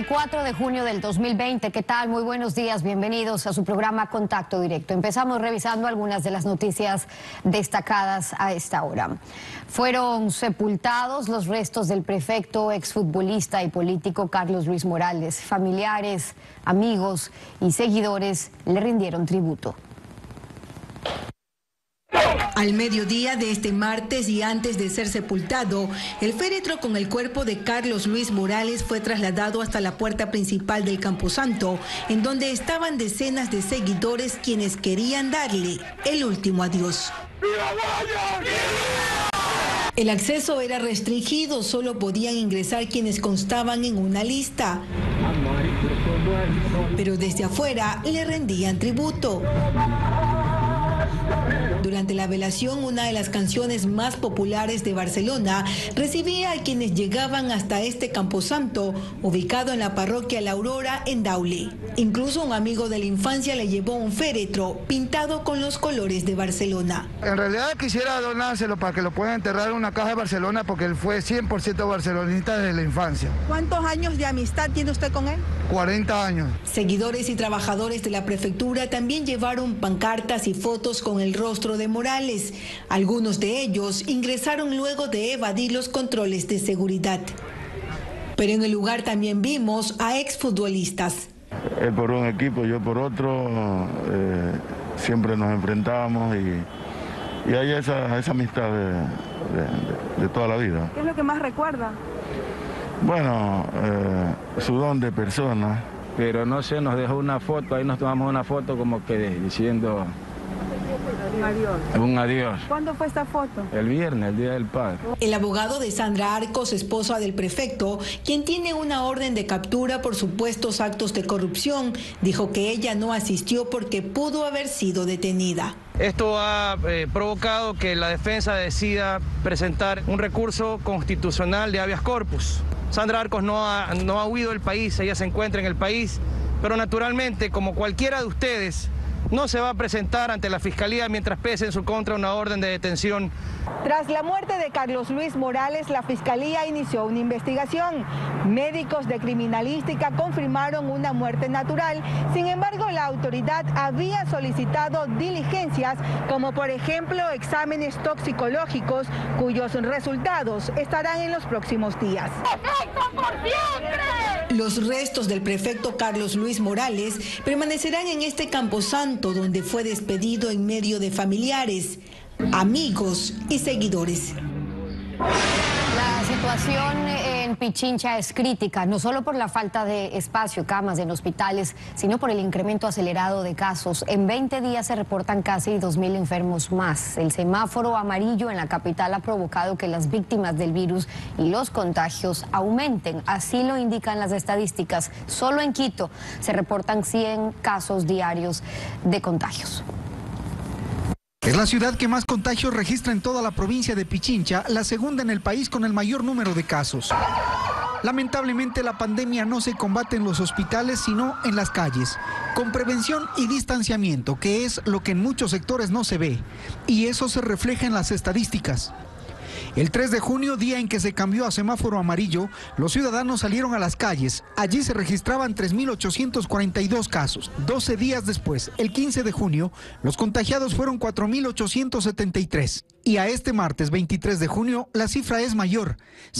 24 de junio del 2020. ¿Qué tal? Muy buenos días. Bienvenidos a su programa Contacto Directo. Empezamos revisando algunas de las noticias destacadas a esta hora. Fueron sepultados los restos del prefecto, exfutbolista y político Carlos Luis Morales. Familiares, amigos y seguidores le rindieron tributo. Al mediodía de este martes y antes de ser sepultado, el féretro con el cuerpo de Carlos Luis Morales fue trasladado hasta la puerta principal del Camposanto, en donde estaban decenas de seguidores quienes querían darle el último adiós. El acceso era restringido, solo podían ingresar quienes constaban en una lista. Pero desde afuera le rendían tributo. Durante la velación, una de las canciones más populares de Barcelona recibía a quienes llegaban hasta este camposanto, ubicado en la parroquia La Aurora, en Daule. Incluso un amigo de la infancia le llevó un féretro pintado con los colores de Barcelona. En realidad quisiera donárselo para que lo puedan enterrar en una caja de Barcelona, porque él fue 100% barcelonista desde la infancia. ¿Cuántos años de amistad tiene usted con él? 40 años. Seguidores y trabajadores de la prefectura también llevaron pancartas y fotos con el rostro de Morales. Algunos de ellos ingresaron luego de evadir los controles de seguridad. Pero en el lugar también vimos a exfutbolistas. Él por un equipo, yo por otro, siempre nos enfrentábamos y hay esa amistad de toda la vida. ¿Qué es lo que más recuerda? Bueno, su don de persona. Pero no sé, nos dejó una foto, ahí nos tomamos una foto como que diciendo un adiós. Un adiós. ¿Cuándo fue esta foto? El viernes, el Día del Padre. El abogado de Sandra Arcos, esposa del prefecto, quien tiene una orden de captura por supuestos actos de corrupción, dijo que ella no asistió porque pudo haber sido detenida. Esto ha provocado que la defensa decida presentar un recurso constitucional de habeas corpus. Sandra Arcos no ha huido del país, ella se encuentra en el país, pero naturalmente, como cualquiera de ustedes, no se va a presentar ante la Fiscalía mientras pese en su contra una orden de detención. Tras la muerte de Carlos Luis Morales, la Fiscalía inició una investigación. Médicos de criminalística confirmaron una muerte natural. Sin embargo, la autoridad había solicitado diligencias, como por ejemplo exámenes toxicológicos, cuyos resultados estarán en los próximos días. Los restos del prefecto Carlos Luis Morales permanecerán en este camposanto, donde fue despedido en medio de familiares, amigos y seguidores. La situación en Pichincha es crítica, no solo por la falta de espacio, camas en hospitales, sino por el incremento acelerado de casos. En 20 días se reportan casi 2.000 enfermos más. El semáforo amarillo en la capital ha provocado que las víctimas del virus y los contagios aumenten. Así lo indican las estadísticas. Solo en Quito se reportan 100 casos diarios de contagios. Es la ciudad que más contagios registra en toda la provincia de Pichincha, la segunda en el país con el mayor número de casos. Lamentablemente la pandemia no se combate en los hospitales, sino en las calles, con prevención y distanciamiento, que es lo que en muchos sectores no se ve, y eso se refleja en las estadísticas. El 3 de junio, día en que se cambió a semáforo amarillo, los ciudadanos salieron a las calles. Allí se registraban 3.842 casos. 12 días después, el 15 de junio, los contagiados fueron 4.873. Y a este martes 23 de junio, la cifra es mayor,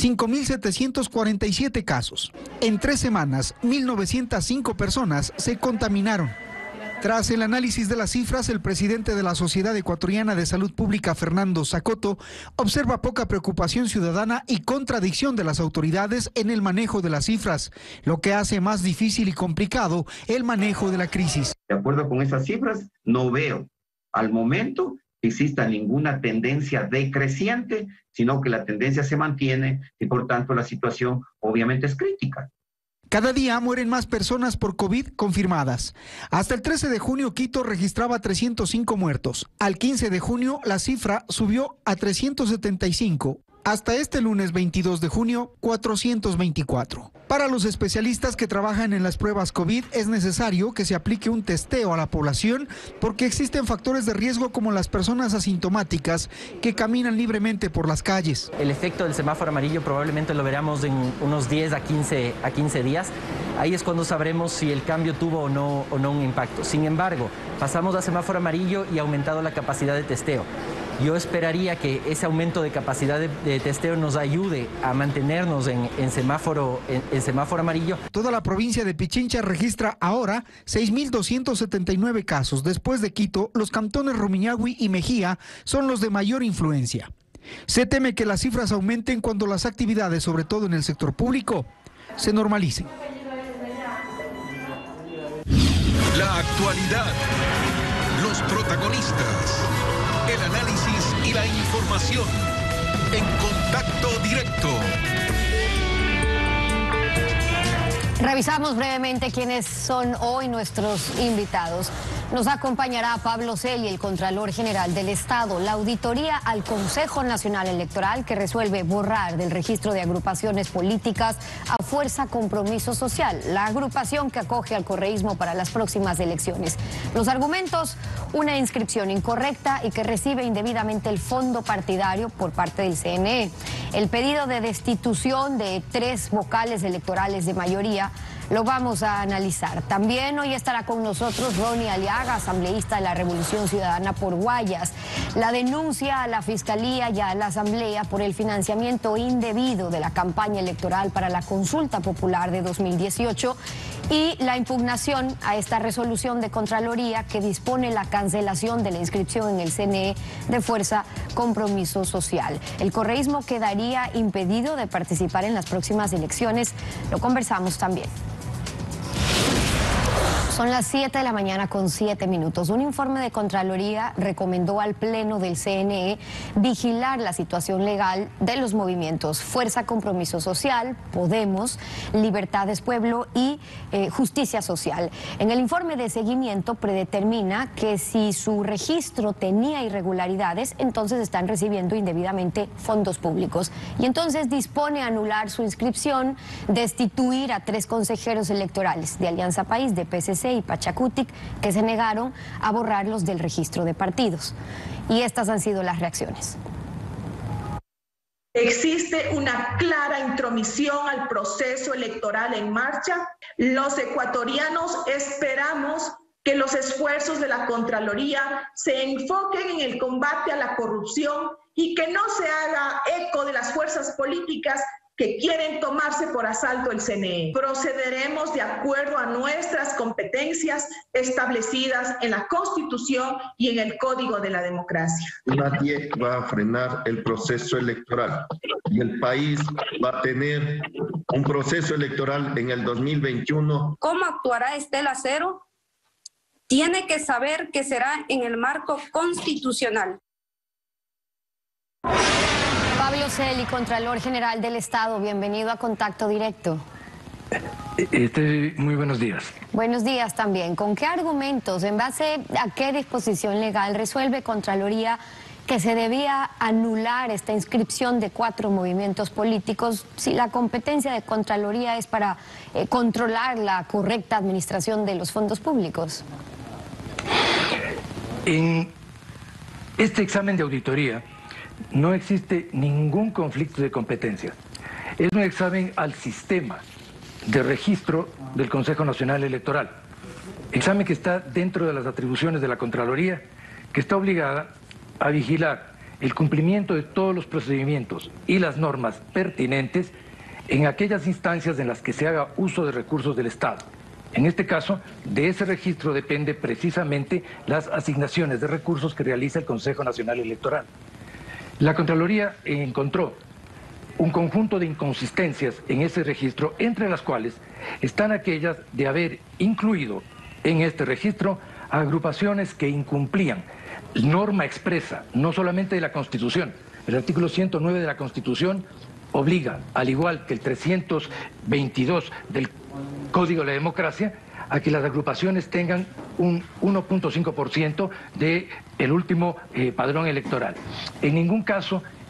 5.747 casos. En 3 semanas, 1.905 personas se contaminaron. Tras el análisis de las cifras, el presidente de la Sociedad Ecuatoriana de Salud Pública, Fernando Zacoto, observa poca preocupación ciudadana y contradicción de las autoridades en el manejo de las cifras, lo que hace más difícil y complicado el manejo de la crisis. De acuerdo con esas cifras, no veo al momento que exista ninguna tendencia decreciente, sino que la tendencia se mantiene y por tanto la situación obviamente es crítica. Cada día mueren más personas por COVID confirmadas. Hasta el 13 de junio, Quito registraba 305 muertos. Al 15 de junio, la cifra subió a 375. Hasta este lunes 22 de junio, 424. Para los especialistas que trabajan en las pruebas COVID, es necesario que se aplique un testeo a la población porque existen factores de riesgo como las personas asintomáticas que caminan libremente por las calles. El efecto del semáforo amarillo probablemente lo veremos en unos 10 a 15 días. Ahí es cuando sabremos si el cambio tuvo o no un impacto. Sin embargo, pasamos a semáforo amarillo y ha aumentado la capacidad de testeo. Yo esperaría que ese aumento de capacidad de testeo nos ayude a mantenernos en semáforo amarillo. Toda la provincia de Pichincha registra ahora 6.279 casos. Después de Quito, los cantones Rumiñahui y Mejía son los de mayor influencia. Se teme que las cifras aumenten cuando las actividades, sobre todo en el sector público, se normalicen. La actualidad, los protagonistas, el análisis y la información en Contacto Directo. Revisamos brevemente quiénes son hoy nuestros invitados. Nos acompañará Pablo Celi, el Contralor General del Estado, la auditoría al Consejo Nacional Electoral que resuelve borrar del registro de agrupaciones políticas a Fuerza Compromiso Social, la agrupación que acoge al correísmo para las próximas elecciones. Los argumentos: una inscripción incorrecta y que recibe indebidamente el fondo partidario por parte del CNE. El pedido de destitución de 3 vocales electorales de mayoría lo vamos a analizar. También hoy estará con nosotros Ronnie Aliaga, asambleísta de la Revolución Ciudadana por Guayas. La denuncia a la Fiscalía y a la Asamblea por el financiamiento indebido de la campaña electoral para la consulta popular de 2018 y la impugnación a esta resolución de Contraloría que dispone la cancelación de la inscripción en el CNE de Fuerza Compromiso Social. El correísmo quedaría impedido de participar en las próximas elecciones. Lo conversamos también. Son las 7 de la mañana con 7 minutos. Un informe de Contraloría recomendó al Pleno del CNE vigilar la situación legal de los movimientos Fuerza Compromiso Social, Podemos, Libertades Pueblo y Justicia Social. En el informe de seguimiento predetermina que si su registro tenía irregularidades, entonces están recibiendo indebidamente fondos públicos. Y entonces dispone anular su inscripción, destituir a 3 consejeros electorales de Alianza País, de PCC y Pachacutic, que se negaron a borrarlos del registro de partidos. Y estas han sido las reacciones. Existe una clara intromisión al proceso electoral en marcha. Los ecuatorianos esperamos que los esfuerzos de la Contraloría se enfoquen en el combate a la corrupción y que no se haga eco de las fuerzas políticas que quieren tomarse por asalto el CNE. Procederemos de acuerdo a nuestras competencias establecidas en la Constitución y en el Código de la Democracia. Nadie va a frenar el proceso electoral y el país va a tener un proceso electoral en el 2021. ¿Cómo actuará Estela Cero? Tiene que saber que será en el marco constitucional. Pablo Celi, Contralor General del Estado, bienvenido a Contacto Directo. Muy buenos días. Buenos días también. ¿Con qué argumentos, en base a qué disposición legal resuelve Contraloría que se debía anular esta inscripción de 4 movimientos políticos si la competencia de Contraloría es para controlar la correcta administración de los fondos públicos? En este examen de auditoría no existe ningún conflicto de competencias. Es un examen al sistema de registro del Consejo Nacional Electoral. Examen que está dentro de las atribuciones de la Contraloría, que está obligada a vigilar el cumplimiento de todos los procedimientos y las normas pertinentes en aquellas instancias en las que se haga uso de recursos del Estado. En este caso, de ese registro depende precisamente las asignaciones de recursos que realiza el Consejo Nacional Electoral. La Contraloría encontró un conjunto de inconsistencias en ese registro, entre las cuales están aquellas de haber incluido en este registro agrupaciones que incumplían norma expresa, no solamente de la Constitución. El artículo 109 de la Constitución obliga, al igual que el 322 del Código de la Democracia, a que las agrupaciones tengan un 1.5% del último padrón electoral. En ningún caso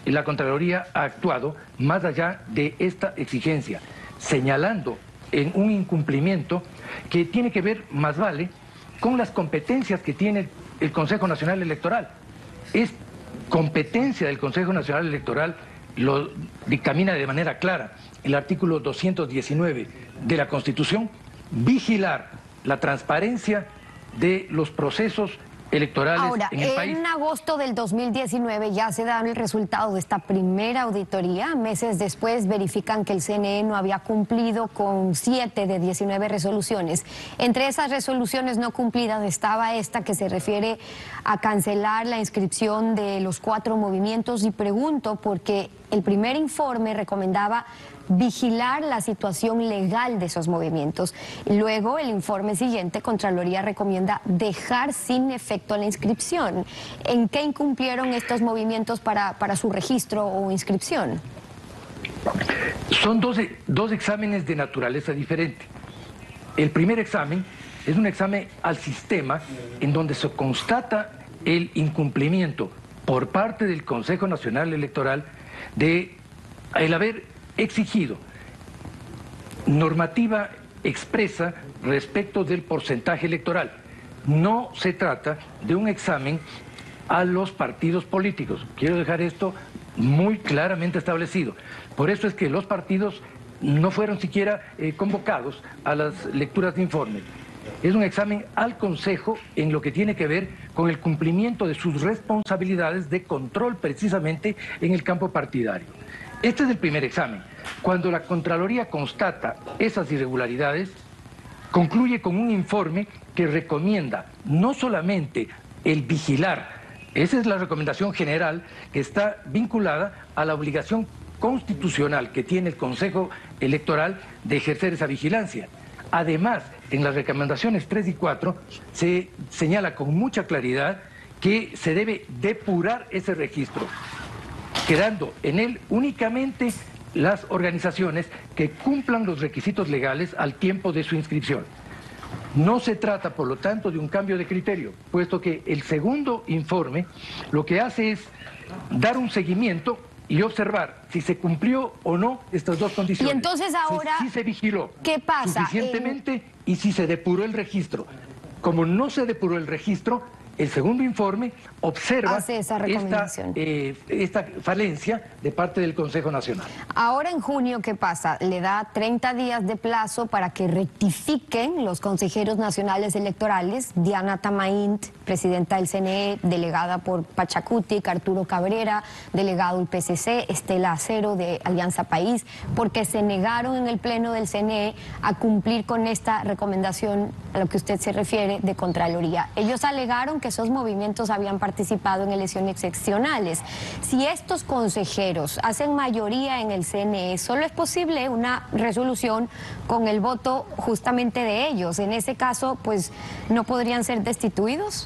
la Contraloría ha actuado más allá de esta exigencia, señalando en un incumplimiento que tiene que ver, más vale, con las competencias que tiene el Consejo Nacional Electoral. Es competencia del Consejo Nacional Electoral, lo dictamina de manera clara el artículo 219 de la Constitución, vigilar la transparencia de los procesos electorales en el país. En agosto del 2019 ya se da el resultado de esta primera auditoría. Meses después verifican que el CNE no había cumplido con 7 de 19 resoluciones. Entre esas resoluciones no cumplidas estaba esta que se refiere a cancelar la inscripción de los 4 movimientos, y pregunto porque el primer informe recomendaba vigilar la situación legal de esos movimientos. Luego, el informe siguiente, Contraloría recomienda dejar sin efecto la inscripción. ¿En qué incumplieron estos movimientos para su registro o inscripción? Son dos exámenes de naturaleza diferente. El primer examen es un examen al sistema en donde se constata el incumplimiento por parte del Consejo Nacional Electoral de el haber exigido normativa expresa respecto del porcentaje electoral. No se trata de un examen a los partidos políticos. Quiero dejar esto muy claramente establecido. Por eso es que los partidos no fueron siquiera convocados a las lecturas de informe. Es un examen al Consejo en lo que tiene que ver con el cumplimiento de sus responsabilidades de control precisamente en el campo partidario. Este es el primer examen. Cuando la Contraloría constata esas irregularidades, concluye con un informe que recomienda no solamente el vigilar, esa es la recomendación general que está vinculada a la obligación constitucional que tiene el Consejo Electoral de ejercer esa vigilancia. Además, en las recomendaciones 3 y 4 se señala con mucha claridad que se debe depurar ese registro, quedando en él únicamente las organizaciones que cumplan los requisitos legales al tiempo de su inscripción. No se trata, por lo tanto, de un cambio de criterio, puesto que el segundo informe lo que hace es dar un seguimiento y observar si se cumplió o no estas dos condiciones. Y entonces ahora, si se vigiló, ¿qué pasa? Suficientemente y si se depuró el registro. Como no se depuró el registro, el segundo informe observa esta falencia de parte del Consejo Nacional. Ahora en junio, ¿qué pasa? Le da 30 días de plazo para que rectifiquen los consejeros nacionales electorales, Diana Tamaint, presidenta del CNE, delegada por Pachacutic, Arturo Cabrera, delegado del PCC, Estela Acero de Alianza País, porque se negaron en el pleno del CNE a cumplir con esta recomendación a lo que usted se refiere de Contraloría. Ellos alegaron que esos movimientos habían participado en elecciones seccionales. Si estos consejeros hacen mayoría en el CNE, solo es posible una resolución con el voto justamente de ellos. En ese caso, pues, ¿no podrían ser destituidos?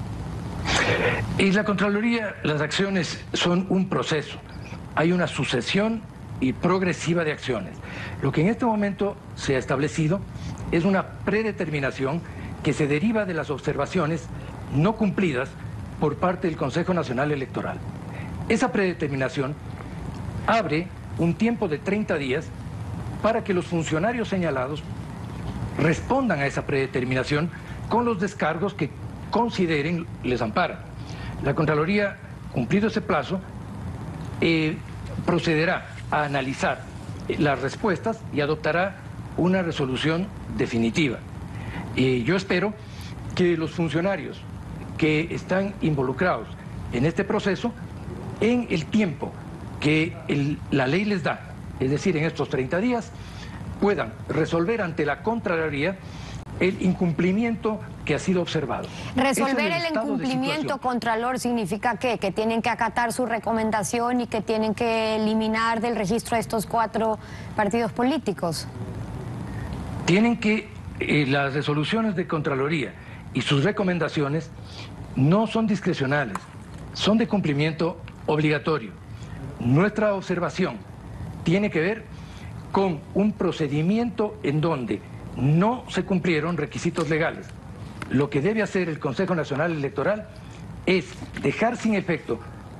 En la Contraloría las acciones son un proceso. Hay una sucesión y progresiva de acciones. Lo que en este momento se ha establecido es una predeterminación que se deriva de las observaciones no cumplidas por parte del Consejo Nacional Electoral. Esa predeterminación abre un tiempo de 30 días para que los funcionarios señalados respondan a esa predeterminación con los descargos que consideren les amparan. La Contraloría, cumplido ese plazo, procederá a analizar las respuestas y adoptará una resolución definitiva. Yo espero que los funcionarios que están involucrados en este proceso, en el tiempo que la ley les da, es decir, en estos 30 días, puedan resolver ante la Contraloría el incumplimiento que ha sido observado. Resolver el incumplimiento, Contralor, ¿significa qué? ¿Que tienen que acatar su recomendación y que tienen que eliminar del registro a estos 4 partidos políticos? Tienen que, las resoluciones de Contraloría y sus recomendaciones no son discrecionales, son de cumplimiento obligatorio. Nuestra observación tiene que ver con un procedimiento en donde no se cumplieron requisitos legales. Lo que debe hacer el Consejo Nacional Electoral es dejar sin efecto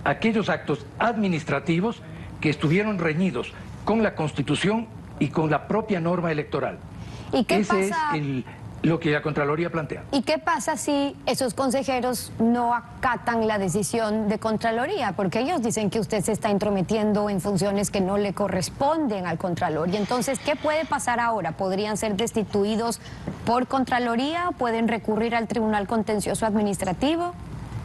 aquellos actos administrativos que estuvieron reñidos con la Constitución y con la propia norma electoral. ¿Y qué Ese pasa? es lo que la Contraloría plantea. ¿Y qué pasa si esos consejeros no acatan la decisión de Contraloría? Porque ellos dicen que usted se está intrometiendo en funciones que no le corresponden al Contralor. Y entonces, ¿qué puede pasar ahora? ¿Podrían ser destituidos por Contraloría? ¿Pueden recurrir al Tribunal Contencioso Administrativo?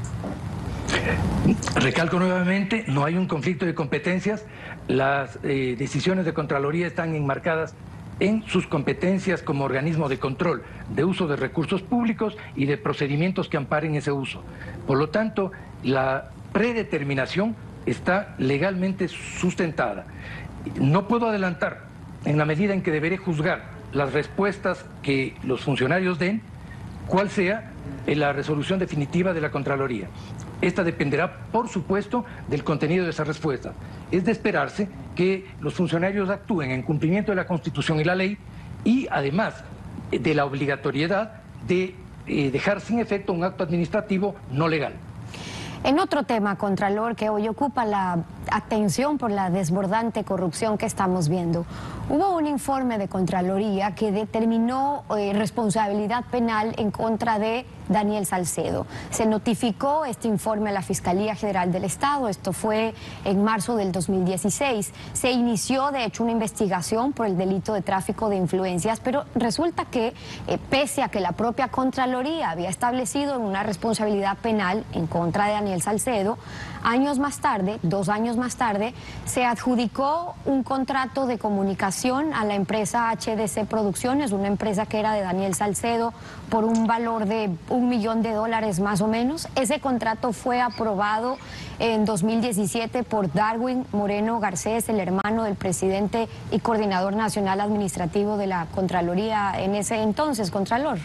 Recalco nuevamente, no hay un conflicto de competencias. Las decisiones de Contraloría están enmarcadas en sus competencias como organismo de control de uso de recursos públicos y de procedimientos que amparen ese uso. Por lo tanto, la predeterminación está legalmente sustentada. No puedo adelantar, en la medida en que deberé juzgar las respuestas que los funcionarios den, cuál sea la resolución definitiva de la Contraloría. Esta dependerá, por supuesto, del contenido de esa respuesta. Es de esperarse que los funcionarios actúen en cumplimiento de la Constitución y la ley y, además, de la obligatoriedad de dejar sin efecto un acto administrativo no legal. En otro tema, Contralor, que hoy ocupa la atención por la desbordante corrupción que estamos viendo, hubo un informe de Contraloría que determinó responsabilidad penal en contra de Daniel Salcedo. Se notificó este informe a la Fiscalía General del Estado, esto fue en marzo del 2016. Se inició, de hecho, una investigación por el delito de tráfico de influencias, pero resulta que, pese a que la propia Contraloría había establecido una responsabilidad penal en contra de Daniel Salcedo, años más tarde, 2 años más tarde, se adjudicó un contrato de comunicación a la empresa HDC Producciones, una empresa que era de Daniel Salcedo, por un valor de $1 millón más o menos. Ese contrato fue aprobado en 2017 por Darwin Moreno Garcés, el hermano del presidente y coordinador nacional administrativo de la Contraloría en ese entonces, Contralor.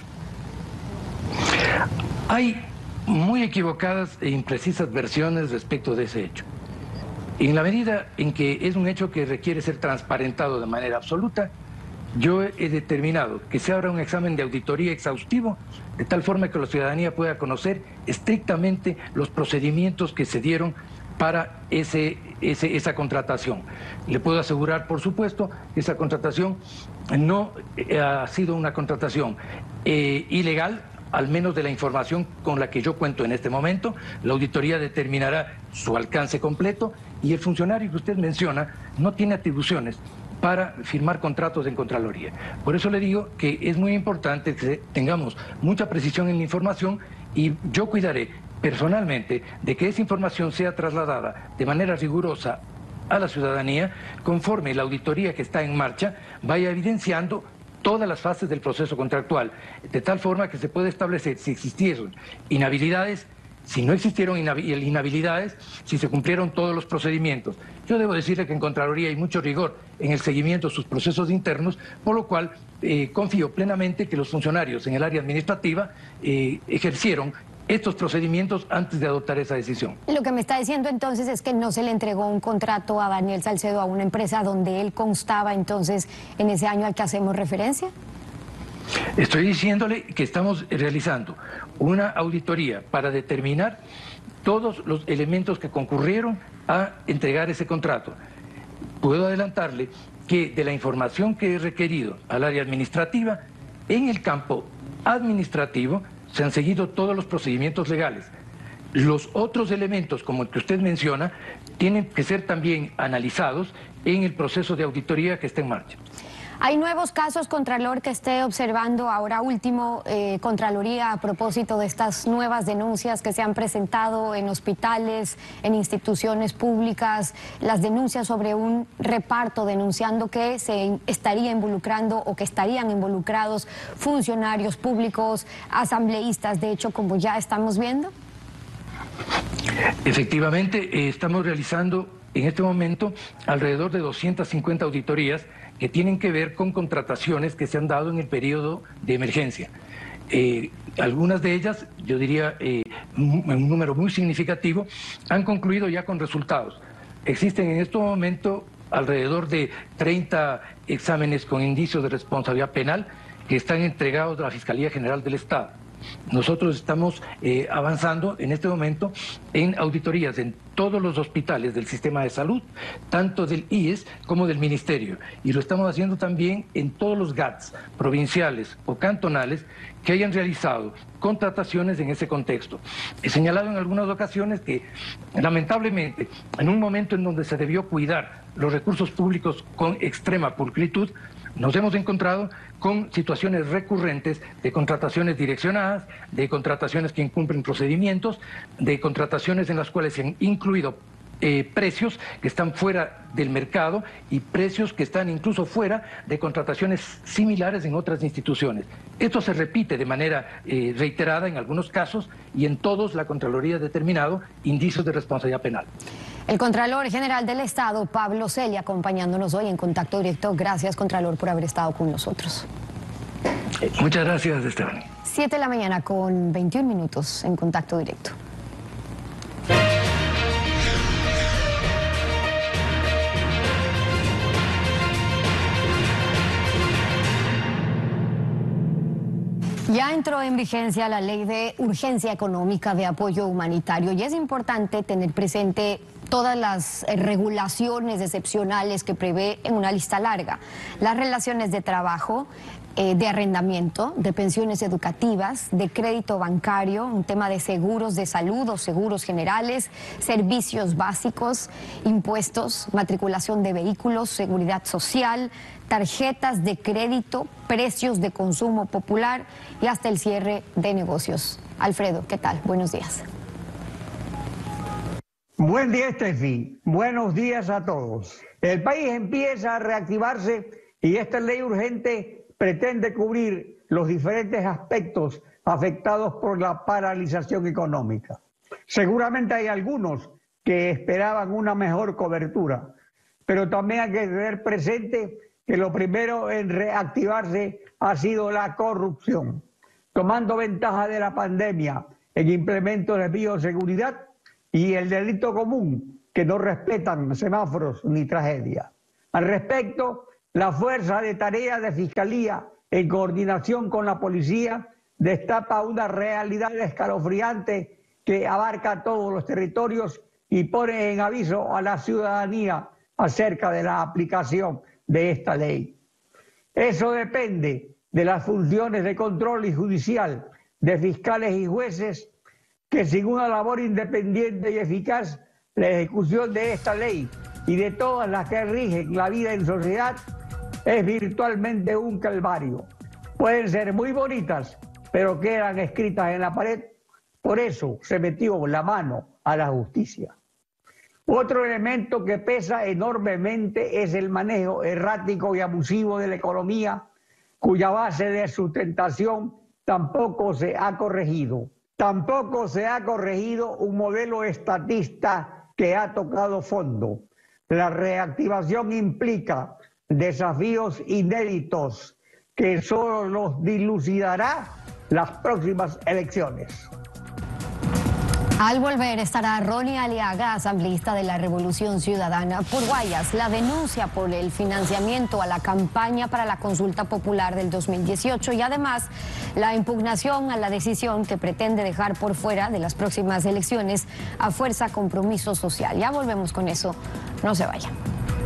Hay muy equivocadas e imprecisas versiones respecto de ese hecho. En la medida en que es un hecho que requiere ser transparentado de manera absoluta, yo he determinado que se abra un examen de auditoría exhaustivo, de tal forma que la ciudadanía pueda conocer estrictamente los procedimientos que se dieron para esa contratación. Le puedo asegurar, por supuesto, que esa contratación no ha sido una contratación ilegal, al menos de la información con la que yo cuento en este momento. La auditoría determinará su alcance completo y el funcionario que usted menciona no tiene atribuciones para firmar contratos en Contraloría. Por eso le digo que es muy importante que tengamos mucha precisión en la información y yo cuidaré personalmente de que esa información sea trasladada de manera rigurosa a la ciudadanía conforme la auditoría que está en marcha vaya evidenciando todas las fases del proceso contractual, de tal forma que se puede establecer si existieron inhabilidades, si no existieron inhabilidades, si se cumplieron todos los procedimientos. Yo debo decirle que en Contraloría hay mucho rigor en el seguimiento de sus procesos internos, por lo cual confío plenamente que los funcionarios en el área administrativa ejercieron estos procedimientos antes de adoptar esa decisión. Lo que me está diciendo entonces es que no se le entregó un contrato a Daniel Salcedo a una empresa donde él constaba entonces en ese año al que hacemos referencia. Estoy diciéndole que estamos realizando una auditoría para determinar todos los elementos que concurrieron a entregar ese contrato. Puedo adelantarle que de la información que he requerido al área administrativa, en el campo administrativo se han seguido todos los procedimientos legales. Los otros elementos, como el que usted menciona, tienen que ser también analizados en el proceso de auditoría que está en marcha. ¿Hay nuevos casos, Contralor, que esté observando ahora último Contraloría a propósito de estas nuevas denuncias que se han presentado en hospitales, en instituciones públicas, las denuncias sobre un reparto denunciando que se estaría involucrando o que estarían involucrados funcionarios públicos, asambleístas, de hecho, como ya estamos viendo? Efectivamente, estamos realizando en este momento alrededor de 250 auditorías que tienen que ver con contrataciones que se han dado en el periodo de emergencia. Algunas de ellas, yo diría un número muy significativo, han concluido ya con resultados. Existen en este momento alrededor de 30 exámenes con indicios de responsabilidad penal que están entregados a la Fiscalía General del Estado. Nosotros estamos avanzando en este momento en auditorías en todos los hospitales del sistema de salud, tanto del IES como del Ministerio. Y lo estamos haciendo también en todos los GATS, provinciales o cantonales, que hayan realizado contrataciones en ese contexto. He señalado en algunas ocasiones que, lamentablemente, en un momento en donde se debió cuidar los recursos públicos con extrema pulcritud, nos hemos encontrado con situaciones recurrentes de contrataciones direccionadas, de contrataciones que incumplen procedimientos, de contrataciones en las cuales se han incluido precios que están fuera del mercado y precios que están incluso fuera de contrataciones similares en otras instituciones. Esto se repite de manera reiterada en algunos casos y en todos la Contraloría ha determinado indicios de responsabilidad penal. El Contralor General del Estado, Pablo Celia, acompañándonos hoy en Contacto Directo. Gracias, Contralor, por haber estado con nosotros. Muchas gracias, Esteban. 7 de la mañana con 21 minutos en Contacto Directo. Ya entró en vigencia la Ley de Urgencia Económica de Apoyo Humanitario y es importante tener presente todas las regulaciones excepcionales que prevé en una lista larga. Las relaciones de trabajo, de arrendamiento, de pensiones educativas, de crédito bancario, un tema de seguros de salud o seguros generales, servicios básicos, impuestos, matriculación de vehículos, seguridad social, tarjetas de crédito, precios de consumo popular y hasta el cierre de negocios. Alfredo, ¿qué tal? Buenos días. Buen día, Estefi. Buenos días a todos. El país empieza a reactivarse y esta ley urgente pretende cubrir los diferentes aspectos afectados por la paralización económica. Seguramente hay algunos que esperaban una mejor cobertura, pero también hay que tener presente que lo primero en reactivarse ha sido la corrupción, tomando ventaja de la pandemia en implementos de bioseguridad y el delito común, que no respetan semáforos ni tragedia. Al respecto, la Fuerza de Tarea de Fiscalía, en coordinación con la policía, destapa una realidad escalofriante que abarca todos los territorios y pone en aviso a la ciudadanía acerca de la aplicación de esta ley. Eso depende de las funciones de control y judicial de fiscales y jueces que sin una labor independiente y eficaz, la ejecución de esta ley y de todas las que rigen la vida en sociedad es virtualmente un calvario. Pueden ser muy bonitas, pero quedan escritas en la pared. Por eso se metió la mano a la justicia. Otro elemento que pesa enormemente es el manejo errático y abusivo de la economía, cuya base de sustentación tampoco se ha corregido. Tampoco se ha corregido un modelo estatista que ha tocado fondo. La reactivación implica desafíos inéditos que solo los dilucidará las próximas elecciones. Al volver estará Ronnie Aliaga, asambleísta de la Revolución Ciudadana por Guayas. La denuncia por el financiamiento a la campaña para la consulta popular del 2018 y además la impugnación a la decisión que pretende dejar por fuera de las próximas elecciones a Fuerza Compromiso Social. Ya volvemos con eso, no se vayan.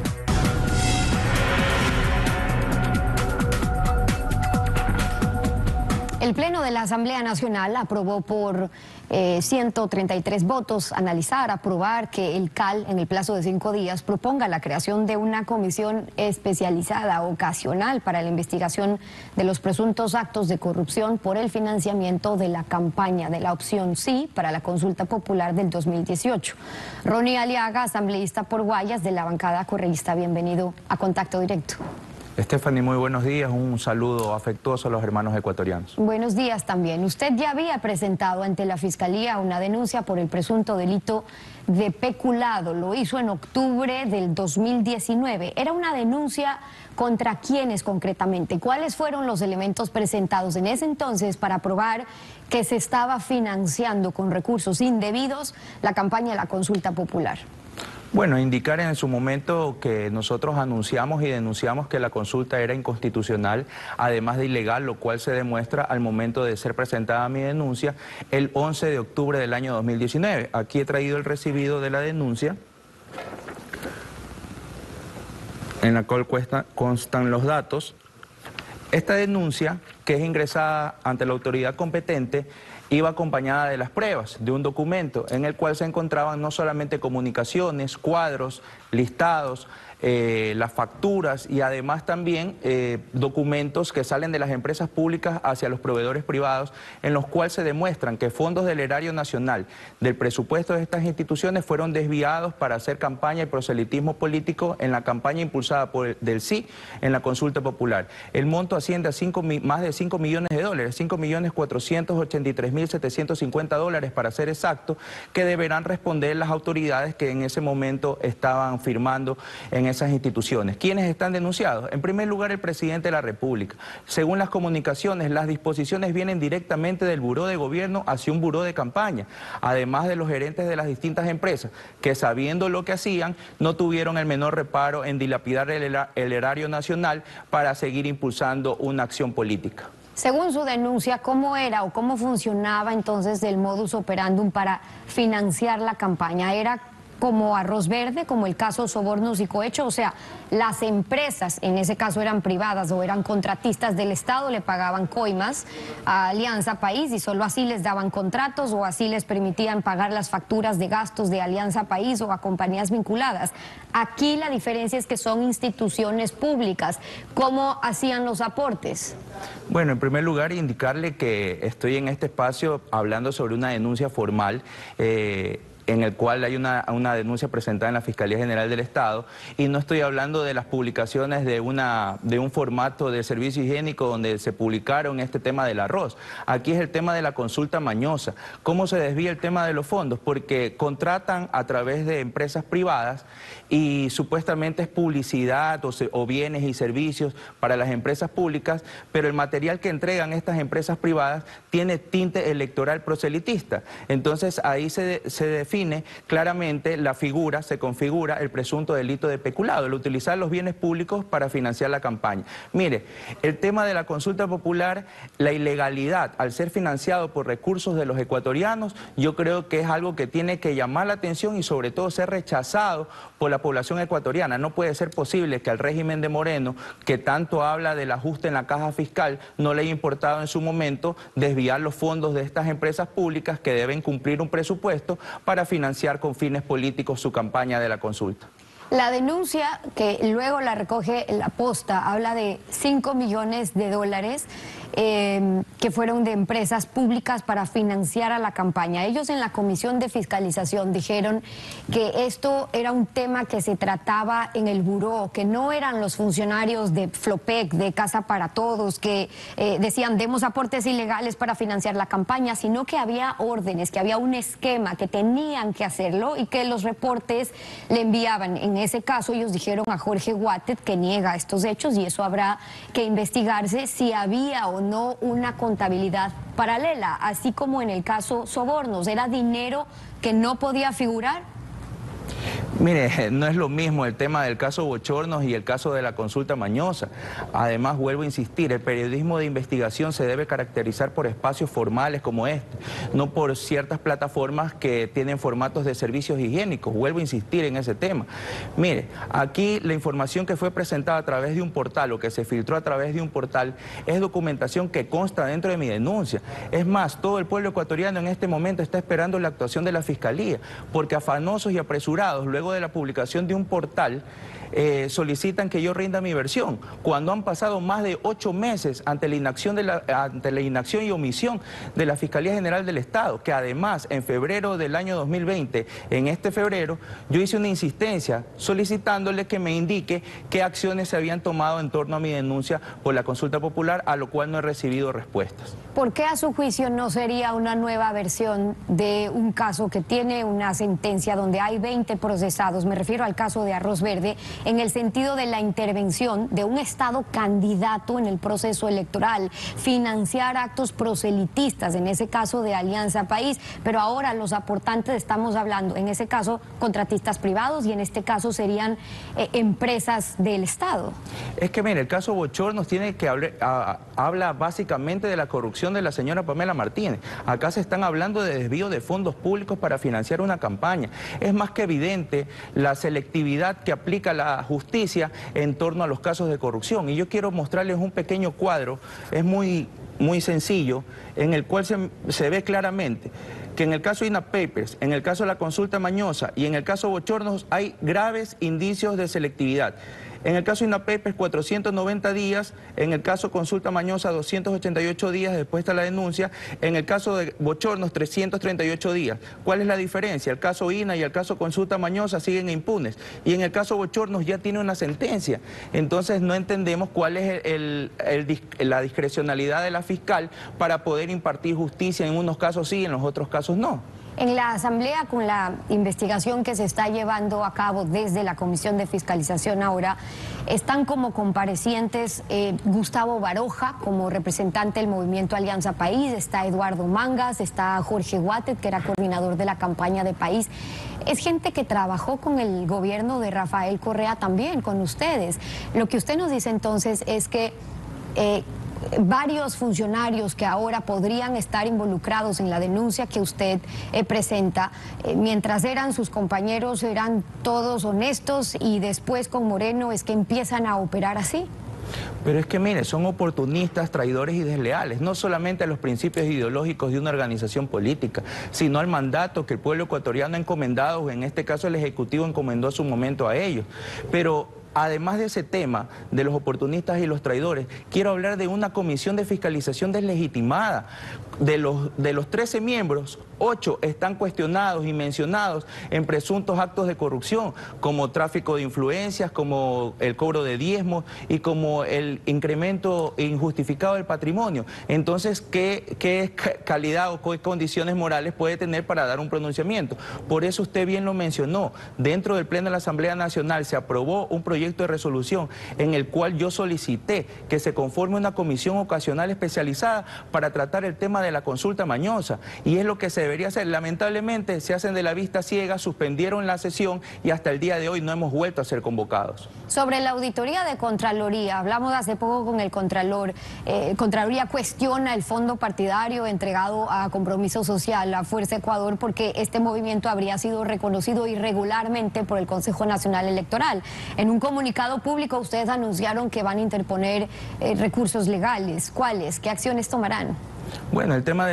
El Pleno de la Asamblea Nacional aprobó por 133 votos aprobar que el CAL en el plazo de 5 días proponga la creación de una comisión especializada ocasional para la investigación de los presuntos actos de corrupción por el financiamiento de la campaña de la opción sí para la consulta popular del 2018. Ronnie Aliaga, asambleísta por Guayas de la bancada correísta, bienvenido a Contacto Directo. Stephanie, muy buenos días, un saludo afectuoso a los hermanos ecuatorianos. Buenos días también. Usted ya había presentado ante la Fiscalía una denuncia por el presunto delito de peculado. Lo hizo en octubre del 2019. ¿Era una denuncia contra quiénes concretamente? ¿Cuáles fueron los elementos presentados en ese entonces para probar que se estaba financiando con recursos indebidos la campaña de la consulta popular? Bueno, indicar en su momento que nosotros anunciamos y denunciamos que la consulta era inconstitucional, además de ilegal, lo cual se demuestra al momento de ser presentada mi denuncia el 11 de octubre del año 2019. Aquí he traído el recibido de la denuncia, en la cual constan los datos. Esta denuncia, que es ingresada ante la autoridad competente, iba acompañada de las pruebas, de un documento en el cual se encontraban no solamente comunicaciones, cuadros, listados, las facturas y además también documentos que salen de las empresas públicas hacia los proveedores privados, en los cuales se demuestran que fondos del erario nacional, del presupuesto de estas instituciones, fueron desviados para hacer campaña y proselitismo político en la campaña impulsada del sí en la consulta popular. El monto asciende a más de 5 millones de dólares, 5.483.750 dólares para ser exacto, que deberán responder las autoridades que en ese momento estaban firmando en esas instituciones. ¿Quiénes están denunciados? En primer lugar, el presidente de la República. Según las comunicaciones, las disposiciones vienen directamente del buró de gobierno hacia un buró de campaña, además de los gerentes de las distintas empresas, que sabiendo lo que hacían, no tuvieron el menor reparo en dilapidar el erario nacional para seguir impulsando una acción política. Según su denuncia, ¿cómo era o cómo funcionaba entonces el modus operandum para financiar la campaña? ¿Era como arroz verde, como el caso Sobornos y Cohecho? O sea, las empresas, en ese caso eran privadas o eran contratistas del Estado, le pagaban coimas a Alianza País y solo así les daban contratos o así les permitían pagar las facturas de gastos de Alianza País o a compañías vinculadas. Aquí la diferencia es que son instituciones públicas. ¿Cómo hacían los aportes? Bueno, en primer lugar, indicarle que estoy en este espacio hablando sobre una denuncia formal, en el cual hay una denuncia presentada en la Fiscalía General del Estado, y no estoy hablando de las publicaciones de un formato de servicio higiénico donde se publicaron este tema del arroz. Aquí es el tema de la consulta mañosa. ¿Cómo se desvía el tema de los fondos? Porque contratan a través de empresas privadas y supuestamente es publicidad o bienes y servicios para las empresas públicas, pero el material que entregan estas empresas privadas tiene tinte electoral proselitista. Entonces ahí se define claramente la figura, se configura el presunto delito de peculado, el utilizar los bienes públicos para financiar la campaña. Mire, el tema de la consulta popular, la ilegalidad al ser financiado por recursos de los ecuatorianos, yo creo que es algo que tiene que llamar la atención y sobre todo ser rechazado por la población ecuatoriana. No puede ser posible que al régimen de Moreno, que tanto habla del ajuste en la caja fiscal, no le haya importado en su momento desviar los fondos de estas empresas públicas que deben cumplir un presupuesto para financiar con fines políticos su campaña de la consulta. La denuncia, que luego la recoge la Posta, habla de 5 millones de dólares que fueron de empresas públicas para financiar a la campaña. Ellos en la Comisión de Fiscalización dijeron que esto era un tema que se trataba en el buró, que no eran los funcionarios de Flopec, de Casa para Todos, que decían demos aportes ilegales para financiar la campaña, sino que había órdenes, que había un esquema, que tenían que hacerlo y que los reportes le enviaban. En ese caso ellos dijeron a Jorge Guatet que niega estos hechos y eso habrá que investigarse si había o no una contabilidad paralela, así como en el caso Sobornos. ¿Era dinero que no podía figurar? Mire, no es lo mismo el tema del caso Bochornos y el caso de la consulta mañosa. Además, vuelvo a insistir, el periodismo de investigación se debe caracterizar por espacios formales como este, no por ciertas plataformas que tienen formatos de servicios higiénicos. Vuelvo a insistir en ese tema. Mire, aquí la información que fue presentada a través de un portal o que se filtró a través de un portal es documentación que consta dentro de mi denuncia. Es más, todo el pueblo ecuatoriano en este momento está esperando la actuación de la Fiscalía, porque afanosos y apresurados, luego de la publicación de un portal, solicitan que yo rinda mi versión, cuando han pasado más de 8 meses ante la inacción y omisión de la Fiscalía General del Estado, que además en febrero del año 2020, en este febrero, yo hice una insistencia solicitándole que me indique qué acciones se habían tomado en torno a mi denuncia por la consulta popular, a lo cual no he recibido respuestas. ¿Por qué a su juicio no sería una nueva versión de un caso que tiene una sentencia donde hay 20 procesados estados, me refiero al caso de Arroz Verde, en el sentido de la intervención de un estado candidato en el proceso electoral, financiar actos proselitistas, en ese caso de Alianza País, pero ahora los aportantes estamos hablando, en ese caso, contratistas privados y en este caso serían empresas del Estado. Es que mire, el caso Bochornos tiene que habla básicamente de la corrupción de la señora Pamela Martínez. Acá se están hablando de desvío de fondos públicos para financiar una campaña. Es más que evidente la selectividad que aplica la justicia en torno a los casos de corrupción. Y yo quiero mostrarles un pequeño cuadro, es muy sencillo, en el cual se ve claramente que en el caso INAH Papers, en el caso de la consulta mañosa y en el caso Bochornos hay graves indicios de selectividad. En el caso INAH Papers, 490 días, en el caso consulta mañosa, 288 días, después está la denuncia, en el caso de Bochornos, 338 días. ¿Cuál es la diferencia? El caso INAH y el caso consulta mañosa siguen impunes, y en el caso Bochornos ya tiene una sentencia. Entonces no entendemos cuál es la discrecionalidad de la fiscal para poder impartir justicia en unos casos sí, en los otros casos no. En la Asamblea, con la investigación que se está llevando a cabo desde la Comisión de Fiscalización ahora, están como comparecientes Gustavo Baroja, como representante del Movimiento Alianza País, está Eduardo Mangas, está Jorge Guatet, que era coordinador de la campaña de País. Es gente que trabajó con el gobierno de Rafael Correa también, con ustedes. Lo que usted nos dice entonces es que varios funcionarios que ahora podrían estar involucrados en la denuncia que usted presenta, mientras eran sus compañeros, eran todos honestos y después con Moreno es que empiezan a operar así. Pero es que mire, son oportunistas, traidores y desleales, no solamente a los principios ideológicos de una organización política, sino al mandato que el pueblo ecuatoriano ha encomendado, en este caso el Ejecutivo encomendó a su momento a ellos. Pero además de ese tema de los oportunistas y los traidores, quiero hablar de una comisión de fiscalización deslegitimada. De los 13 miembros, 8 están cuestionados y mencionados en presuntos actos de corrupción, como tráfico de influencias, como el cobro de diezmos y como el incremento injustificado del patrimonio. Entonces, ¿qué calidad o qué condiciones morales puede tener para dar un pronunciamiento? Por eso usted bien lo mencionó, dentro del Pleno de la Asamblea Nacional se aprobó un proyecto de resolución en el cual yo solicité que se conforme una comisión ocasional especializada para tratar el tema de la consulta mañosa, y es lo que se debería hacer. Lamentablemente se hacen de la vista ciega, suspendieron la sesión y hasta el día de hoy no hemos vuelto a ser convocados. Sobre la auditoría de Contraloría, hablamos hace poco con el Contralor. Contraloría cuestiona el fondo partidario entregado a Compromiso Social, a Fuerza Ecuador, porque este movimiento habría sido reconocido irregularmente por el Consejo Nacional Electoral. En un comunicado público ustedes anunciaron que van a interponer recursos legales. ¿Cuáles? ¿Qué acciones tomarán? Bueno, el tema de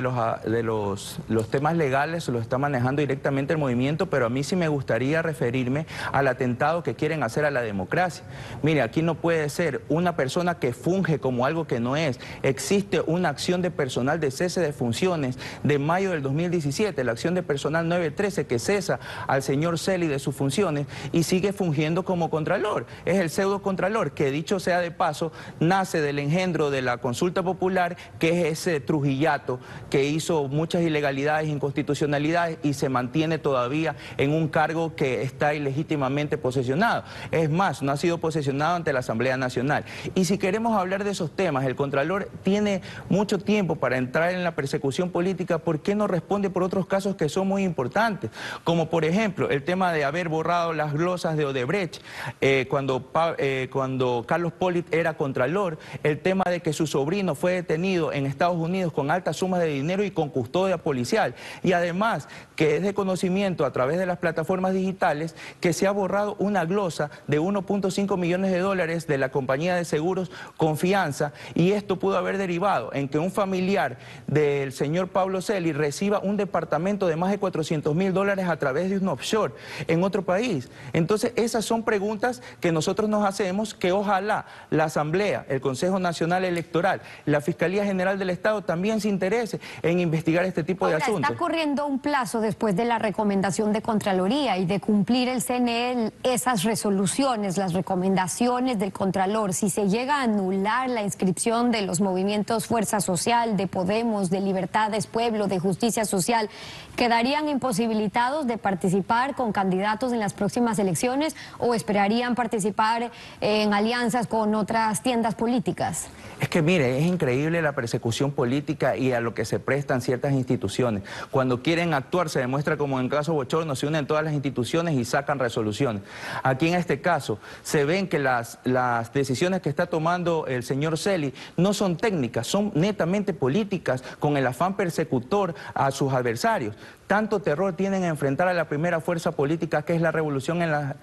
los temas legales lo está manejando directamente el movimiento, pero a mí sí me gustaría referirme al atentado que quieren hacer a la democracia. Mire, aquí no puede ser una persona que funge como algo que no es. Existe una acción de personal de cese de funciones de mayo del 2017, la acción de personal 913 que cesa al señor Celi de sus funciones y sigue fungiendo como contralor. Es el pseudo contralor que, dicho sea de paso, nace del engendro de la consulta popular, que es ese Trujillato que hizo muchas ilegalidades, inconstitucionalidades y se mantiene todavía en un cargo que está ilegítimamente posesionado. Es más, no ha sido posesionado ante la Asamblea Nacional. Y si queremos hablar de esos temas, el Contralor tiene mucho tiempo para entrar en la persecución política. ¿Por qué no responde por otros casos que son muy importantes? Como por ejemplo el tema de haber borrado las glosas de Odebrecht cuando Carlos Polit era Contralor, el tema de que su sobrino fue detenido en Estados Unidos con altas sumas de dinero y con custodia policial, y además que es de conocimiento a través de las plataformas digitales que se ha borrado una glosa de 1.5 millones de dólares de la compañía de seguros Confianza, y esto pudo haber derivado en que un familiar del señor Pablo Celi reciba un departamento de más de 400.000 dólares a través de un offshore en otro país. Entonces esas son preguntas que nosotros nos hacemos, que ojalá la Asamblea, el Consejo Nacional Electoral, la Fiscalía General del Estado Estado también se interese en investigar este tipo de asuntos. Está corriendo un plazo después de la recomendación de Contraloría y de cumplir el CNE esas resoluciones, las recomendaciones del Contralor. Si se llega a anular la inscripción de los movimientos Fuerza Social, de Podemos, de Libertades Pueblo, de Justicia Social, ¿quedarían imposibilitados de participar con candidatos en las próximas elecciones o esperarían participar en alianzas con otras tiendas políticas? Es que mire, es increíble la persecución política y a lo que se prestan ciertas instituciones. Cuando quieren actuar se demuestra como en el caso Bochorno, se unen todas las instituciones y sacan resoluciones. Aquí en este caso se ven que las decisiones que está tomando el señor Celi no son técnicas, son netamente políticas con el afán persecutor a sus adversarios. Tanto terror tienen a enfrentar a la primera fuerza política que es la revolución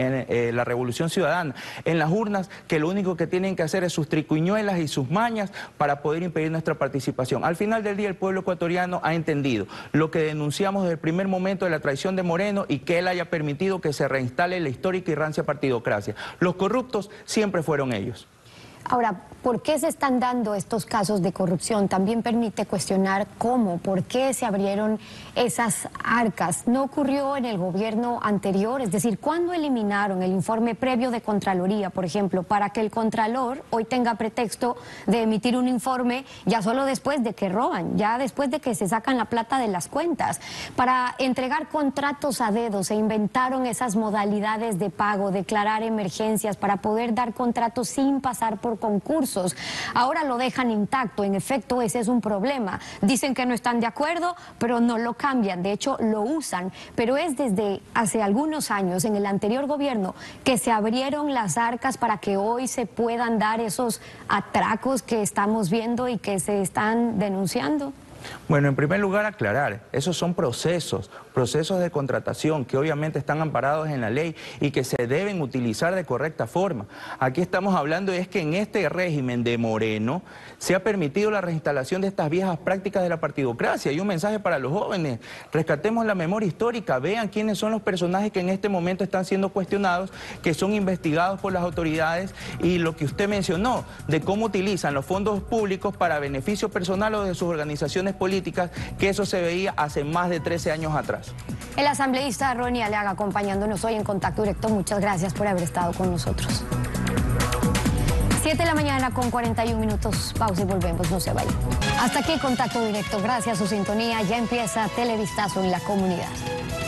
la revolución ciudadana en las urnas, que lo único que tienen que hacer es sus triquiñuelas y sus mañas para poder impedir nuestra participación. Al final del día el pueblo ecuatoriano ha entendido lo que denunciamos desde el primer momento de la traición de Moreno y que él haya permitido que se reinstale la histórica y rancia partidocracia. Los corruptos siempre fueron ellos. Ahora, ¿por qué se están dando estos casos de corrupción? También permite cuestionar cómo, por qué se abrieron esas arcas. ¿No ocurrió en el gobierno anterior? Es decir, ¿cuándo eliminaron el informe previo de Contraloría, por ejemplo, para que el Contralor hoy tenga pretexto de emitir un informe ya solo después de que roban, ya después de que se sacan la plata de las cuentas? Para entregar contratos a dedo se inventaron esas modalidades de pago, declarar emergencias para poder dar contratos sin pasar por concursos. Ahora lo dejan intacto. En efecto, ese es un problema. Dicen que no están de acuerdo, pero no lo cambian. De hecho, lo usan. Pero es desde hace algunos años, en el anterior gobierno, que se abrieron las arcas para que hoy se puedan dar esos atracos que estamos viendo y que se están denunciando. Bueno, en primer lugar aclarar, esos son procesos de contratación que obviamente están amparados en la ley y que se deben utilizar de correcta forma. Aquí estamos hablando es que en este régimen de Moreno se ha permitido la reinstalación de estas viejas prácticas de la partidocracia. Y un mensaje para los jóvenes: rescatemos la memoria histórica, vean quiénes son los personajes que en este momento están siendo cuestionados, que son investigados por las autoridades, y lo que usted mencionó de cómo utilizan los fondos públicos para beneficio personal o de sus organizaciones políticas, que eso se veía hace más de 13 años atrás. El asambleísta Ronnie Aliaga acompañándonos hoy en Contacto Directo. Muchas gracias por haber estado con nosotros. 7 de la mañana con 41 minutos. Pausa y volvemos, no se vayan. Hasta aquí Contacto Directo. Gracias a su sintonía. Ya empieza Televistazo en la comunidad.